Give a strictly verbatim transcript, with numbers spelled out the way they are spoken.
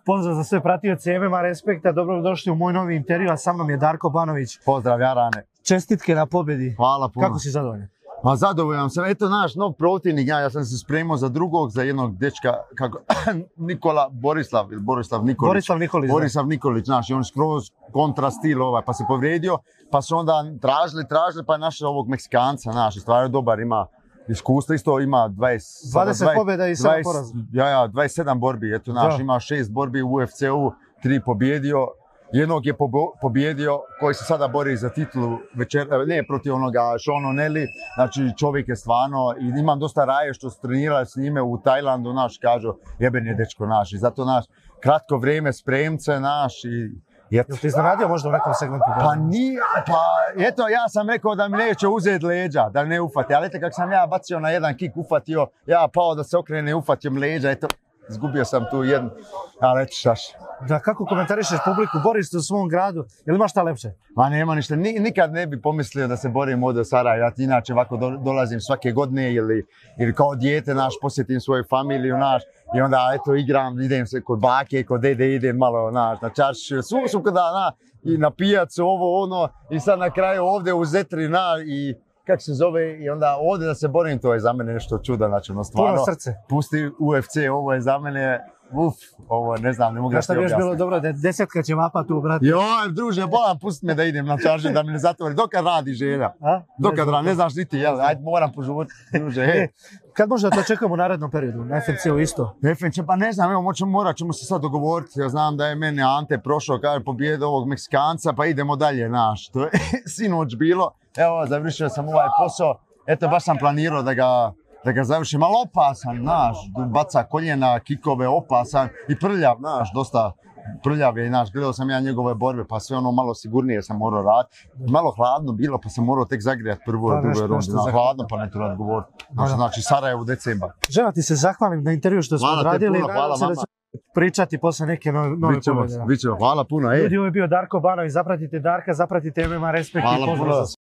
Pozdrav za sve pratioce M M A Respekta, dobro došli u moj novi intervju, a sa mnom je Darko Banović. Pozdrav Jarane. Čestitke na pobjedi. Hvala puno. Kako si zadovoljan? Ma zadovoljan sam, eto naš nov protivnik, ja, ja sam se spremao za drugog, za jednog dečka, kako, Nikola Borislav, ili Borislav Nikolić. Borislav Nikolić, Borislav Nikolić, znaš, i on skroz kontra stil ovaj, pa se povrijedio, pa su onda tražili, tražili, pa je našao ovog Meksikanca, znaš, stvarno dobar, ima iskustva, isto ima dvadeset, dvadeset pobjeda i sedam poraza. Ja, ja, dvadeset sedam borbi, eto naš, da. Ima šest borbi u U F C-u, tri pobjedio. Jednog je pobjedio koji se sada bori za titulu večer, ne protiv onoga Sean O'Malley, znači čovjek je stvarno, i imam dosta raje što su trenirali s njime u Tajlandu, naš, kažu, jeben je dečko naš, i zato naš, kratko vrijeme spremce naš i Jel ti iznenadio možda u nekom segmentu? Pa nije, pa eto ja sam rekao da mi neće uzeti leđa, da ne ufati, ali eto kako sam ja bacio na jedan kik, ufatio, ja pao da se okrene i ufatim leđa, eto, izgubio sam tu jedan, ali eto šaš. Da, kako komentarišeš publiku, boriš se u svom gradu, jel imaš šta lepše? Ma nema ništa, Ni, nikad ne bi pomislio da se borim ovdje u Sarajevu, ja ti inače ovako do, dolazim svake godine ili, ili kao dijete naš, posjetim svoju familiju naš i onda eto igram, idem se kod bake, kod dede, idem malo naš, na čaršiju, svu su kada na, i na pijacu, ovo ono i sad na kraju ovdje u Zetri na i kako se zove, i onda ovdje da se borim, to je za mene nešto čuda, znači ono stvarno, puno srce. Pusti U F C, ovo je za mene, uf, ovo ne znam, ne mogu da ti objasniti. Šta bi još bilo dobro, da desetka će vapa tu, brate? Joj, druže, bolam, pusti me da idem na čarže, da mi ne zatvori, dokad radi želja? A? Dokad radi, ne znaš niti, jel, ajde, moram požuriti, druže, hej. Kad možda to očekujemo u narednom periodu, na F N C-u isto? F N C, pa ne znam, evo, moćemo, morat ćemo se sad dogovoriti, ja znam da je mene Ante prošao, kaže, pobjede ovog Meksikanca, pa idemo dalje, naš, to je sinoć bilo, evo, završio sam ovaj posao, eto, baš sam planirao da ga, da ga završim, malo opasan, znaš, baca koljena, kikove, opasan i prljav, znaš, dosta prljav je, znaš, gledao sam ja njegove borbe, pa sve ono malo sigurnije sam morao raditi. Malo hladno bilo, pa sam morao tek zagrijati prvu i drugu rundu, znaš, hladno, pa ne tu rad govoriti. Znači, znači, Sarajevo, decembar. Želim ti se zahvalim na intervju što smo odradili. Hvala te puno, hvala vama. Pričati posle neke nove, nove pobjede. Bićemo, hvala puno, ej. Ljudi, ovo je bio Darko Banović, zapratite Darka, zapratite M M A Respekt i pozdrav za sve.